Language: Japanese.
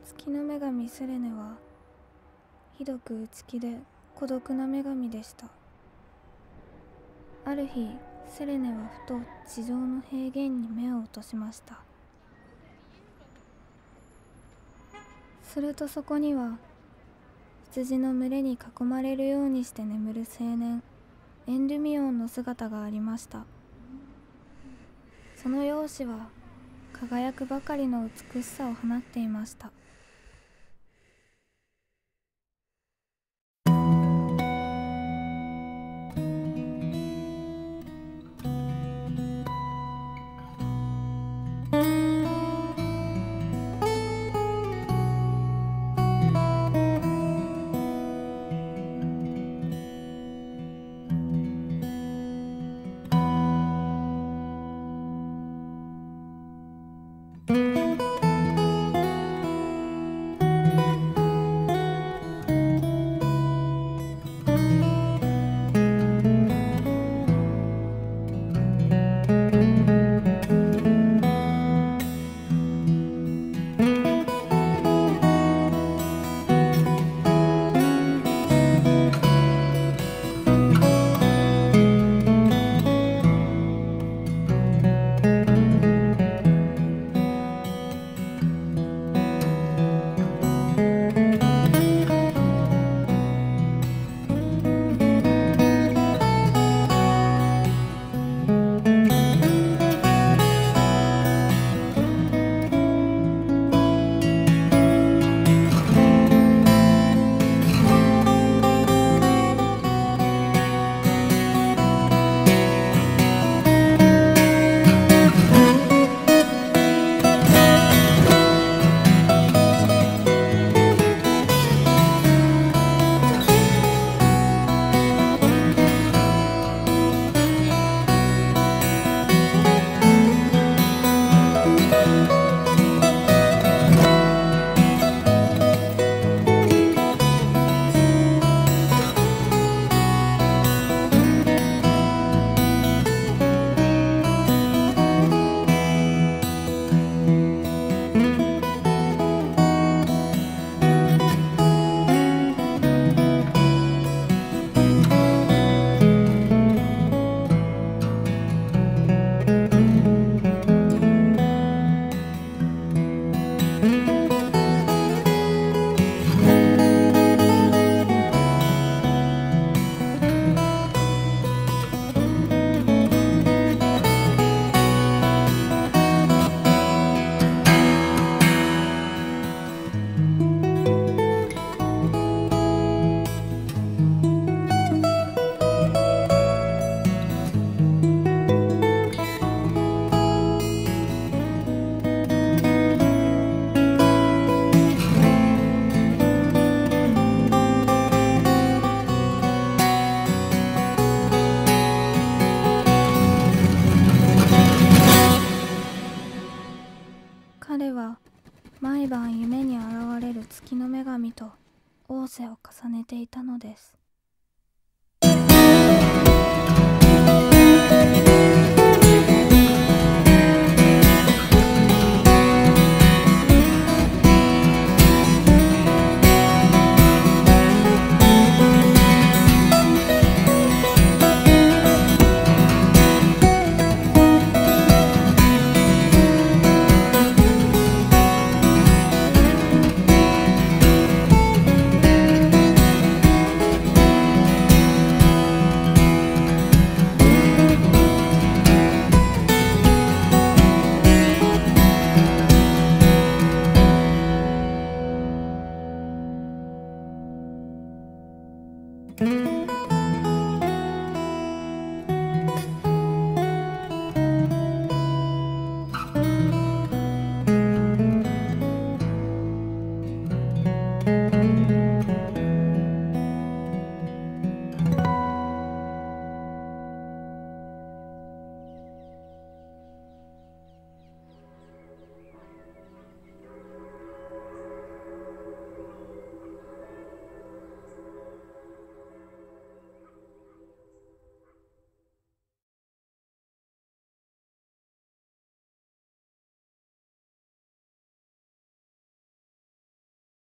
月の女神セレネはひどく内気で孤独な女神でした。ある日セレネはふと地上の平原に目を落としました。するとそこには羊の群れに囲まれるようにして眠る青年エンルミオンの姿がありました。その容姿は輝くばかりの美しさを放っていました。彼は毎晩夢に現れる月の女神と仰せを重ねていたのです。